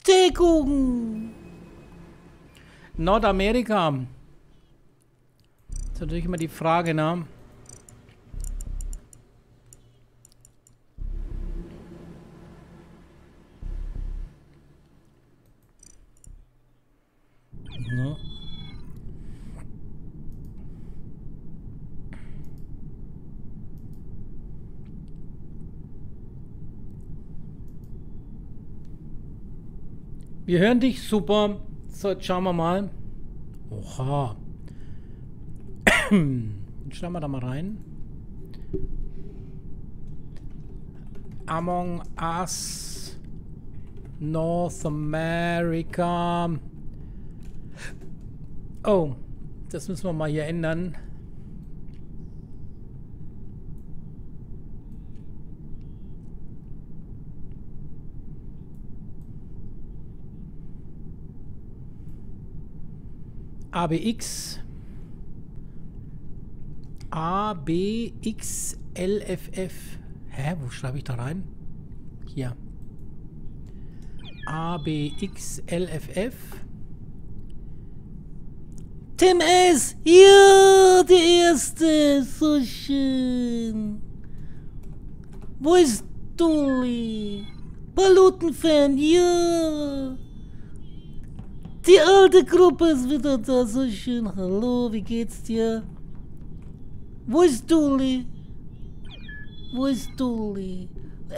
Teekuchen. Nordamerika. Das ist natürlich immer die Frage, ne? Ja. Wir hören dich, super. So, jetzt schauen wir mal. Oha. Schauen wir da mal rein. Among Us North America. Oh, das müssen wir mal hier ändern. ABX. ABXLFF. Hä, wo schreibe ich da rein? Hier. ABXLFF. Tim S. Ja, der Erste. So schön. Wo ist Dolly? Palutenfan, ja. Die alte Gruppe ist wieder da. So schön. Hallo, wie geht's dir? Wo ist Dolly? Wo ist Dolly?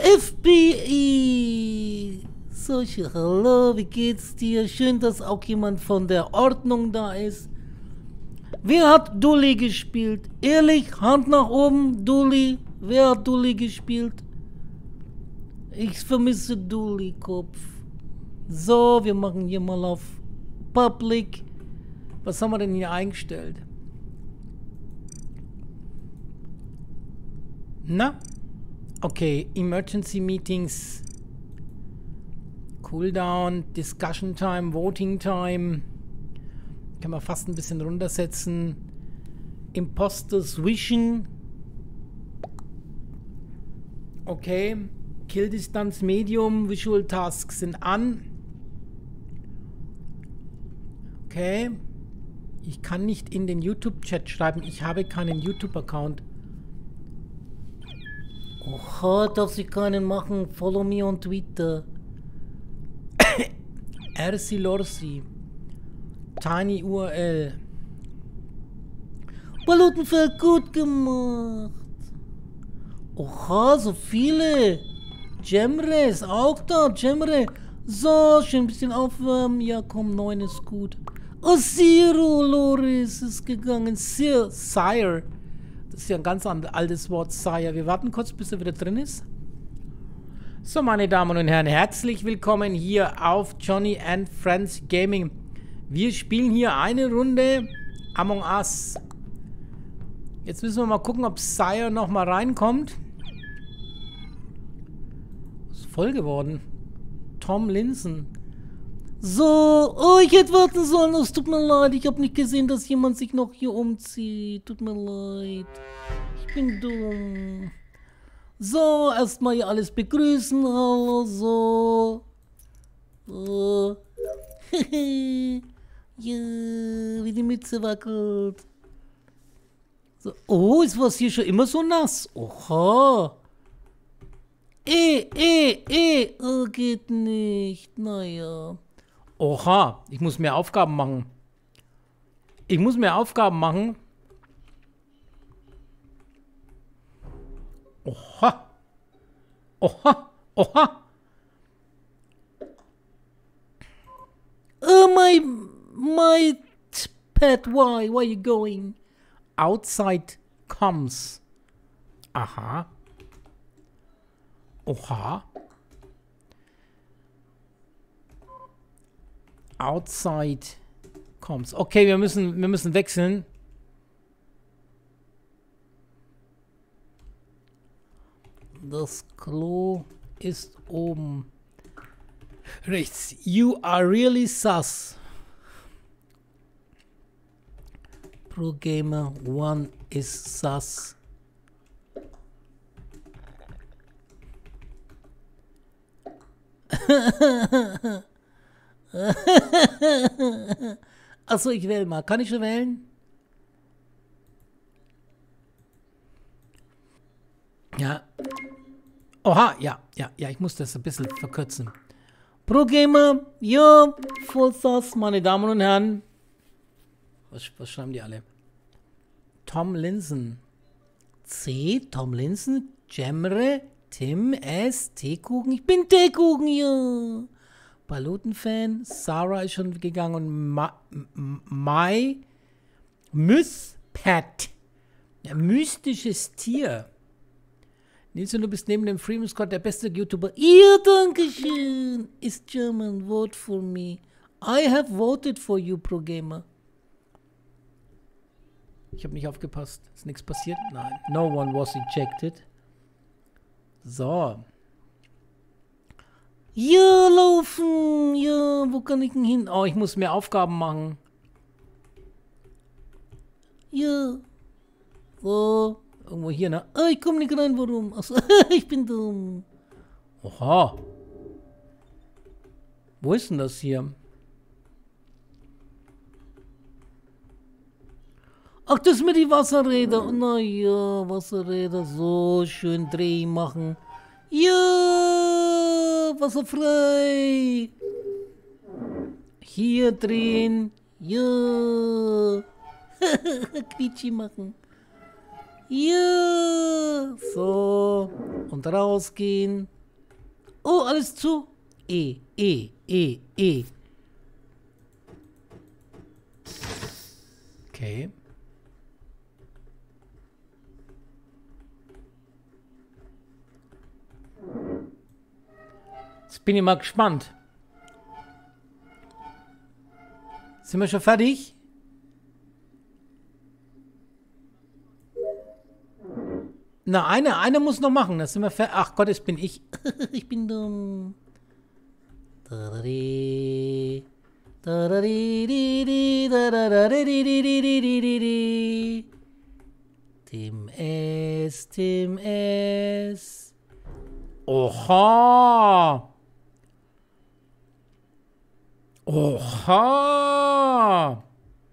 FBI. So schön. Hallo, wie geht's dir? Schön, dass auch jemand von der Ordnung da ist. Wer hat Dolly gespielt? Ehrlich, Hand nach oben, Dolly. Wer hat Dolly gespielt? Ich vermisse Dolly, Kopf. So, wir machen hier mal auf Public. Was haben wir denn hier eingestellt? Na? Okay, Emergency Meetings. Cooldown, Discussion Time, Voting Time. Kann man fast ein bisschen runtersetzen. Imposters Vision. Okay. Kill Distance Medium. Visual Tasks sind an. Okay. Ich kann nicht in den YouTube-Chat schreiben. Ich habe keinen YouTube-Account. Oha, darf ich keinen machen. Follow me on Twitter. RC Lorsi. Tiny URL. Palutenfeld, gut gemacht. Oha, so viele. Jemre ist auch da. Jemre. So, schön ein bisschen aufwärmen. Ja, komm, 9 ist gut. Oh, Zero, Loris ist gegangen. Sire. Das ist ja ein ganz altes Wort, Sire. Wir warten kurz, bis er wieder drin ist. So, meine Damen und Herren, herzlich willkommen hier auf Johnny and Friends Gaming. Wir spielen hier eine Runde Among Us. Jetzt müssen wir mal gucken, ob Sire noch mal reinkommt. Ist voll geworden. Tom Linson. So, oh, ich hätte warten sollen. Es tut mir leid, ich habe nicht gesehen, dass jemand sich noch hier umzieht. Tut mir leid. Ich bin dumm. So, erstmal hier alles begrüßen. Hallo, so. So. Ja, wie die Mütze wackelt. So. Oh, ist was hier schon immer so nass? Oha. Oh, geht nicht. Naja. Oha, ich muss mehr Aufgaben machen. Ich muss mehr Aufgaben machen. Oha. Oha. Oha. Oh, my pet, why are you going? Outside comes. Aha. Oha. Outside comes. Okay, wir müssen wechseln. Das Klo ist oben. Rechts. You are really sus. Pro Gamer 1 is sus. Achso, ich wähle mal. Kann ich schon wählen? Ja. Oha, ja, ich muss das ein bisschen verkürzen. Pro Gamer, ja, Vollsauce, meine Damen und Herren. Was schreiben die alle? Tom Linson. C, Tom Linson, Jemre, Tim, S, Teekuchen. Ich bin Teekuchen, ja. Balutenfan, Sarah ist schon gegangen und Mai, Pat. Ein mystisches Tier. Nilsson, du bist neben dem Freedom Squad der beste YouTuber. Ja, danke schön. Ist German. Vote for me. I have voted for you, Pro Gamer. Ich habe nicht aufgepasst. Ist nichts passiert? Nein. No one was ejected. So. Ja, laufen. Ja, wo kann ich denn hin? Oh, ich muss mehr Aufgaben machen. Ja. So. Irgendwo hier, ne? Ah, ich komme nicht rein, warum? Achso, ich bin dumm. Oha. Wo ist denn das hier? Ach, das sind die Wasserräder. Naja, Wasserräder. So schön drehen machen. Ja, wasserfrei. Hier drehen. Ja. Quietschi machen. Ja, so. Und rausgehen. Oh, alles zu. E. Okay. Jetzt bin ich mal gespannt. Sind wir schon fertig? Na, einer muss noch machen. Das sind wir fertig. Ach Gott, jetzt bin ich. Ich bin dumm. Tim S. Oha. Oha.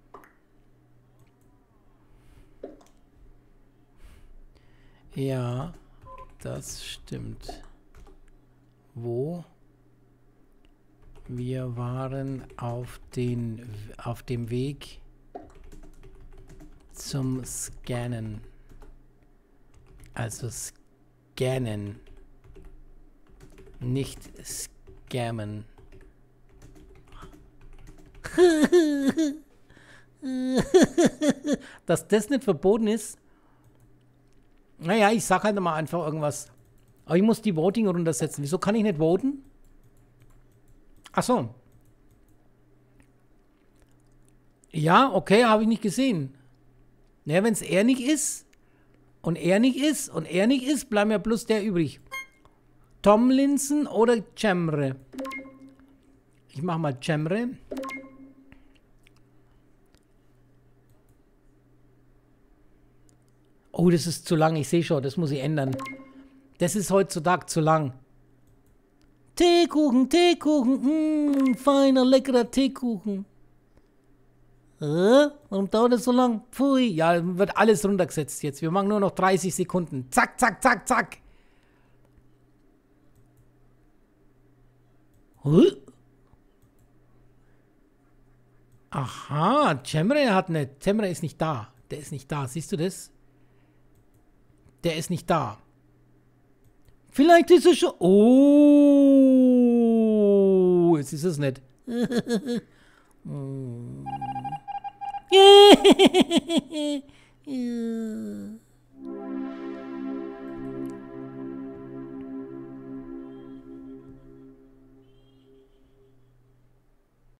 Ja, das stimmt. Wo? Wir waren auf dem Weg zum Scannen. Also scannen. Nicht scammen. Dass das nicht verboten ist. Naja, ich sag halt mal einfach irgendwas. Aber ich muss die Voting runtersetzen. Wieso kann ich nicht voten? Ach so. Ja, okay, habe ich nicht gesehen. Naja, wenn es er nicht ist und er nicht ist und er nicht ist, bleiben ja bloß der übrig. Tomlinson oder Cemre? Ich mache mal Cemre. Oh, das ist zu lang. Ich sehe schon, das muss ich ändern. Das ist heutzutage zu lang. Teekuchen, feiner, leckerer Teekuchen. Warum dauert das so lang? Pfui. Ja, wird alles runtergesetzt jetzt. Wir machen nur noch 30 Sekunden. Zack, zack, zack, zack. Aha, Cemre hat eine. Cemre ist nicht da. Der ist nicht da. Siehst du das? Der ist nicht da. Vielleicht ist er schon. Oh, jetzt ist es nicht.